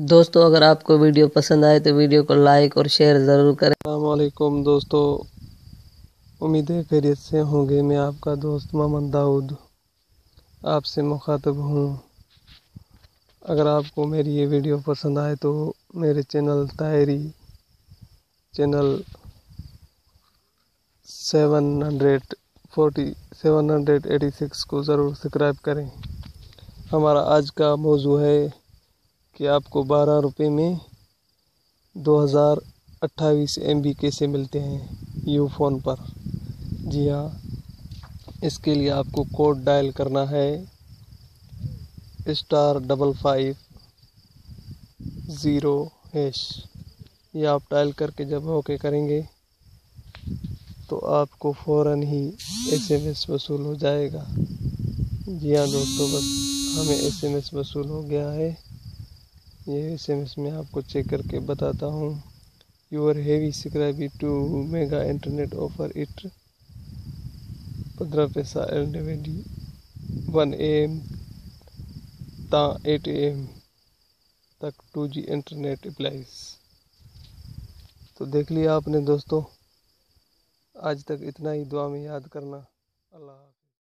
دوستو اگر آپ کو ویڈیو پسند آئے تو ویڈیو کو لائک اور شیئر ضرور کریں۔ السلام علیکم دوستو، امید ہے خیریت سے ہوں گے۔ میں آپ کا دوست محمد داؤد آپ سے مخاطب ہوں۔ اگر آپ کو میری یہ ویڈیو پسند آئے تو میرے چینل طاہری چینل 786 کو ضرور سبسکرائب کریں۔ ہمارا آج کا موضوع ہے کہ آپ کو 12 روپے میں 2028 MB کیسے ملتے ہیں یو فون پر۔ جی ہاں، اس کے لیے آپ کو کوڈ ڈائل کرنا ہے *550#۔ یہ آپ ڈائل کر کے جب اوکے کریں گے تو آپ کو فوراً ہی SMS وصول ہو جائے گا۔ جی ہاں دوستو، بس ہمیں SMS وصول ہو گیا ہے۔ یہ SMS میں آپ کو چیک کر کے بتاتا ہوں۔ Your heavy subscribe to mega internet offer at 15 پیسہ LDVD 1 AM تا 8 AM تک 2G انٹرنیٹ اپلائز۔ تو دیکھ لیا آپ نے دوستو، آج تک اتنا ہی، دعا میں یاد کرنا۔ اللہ حافظ۔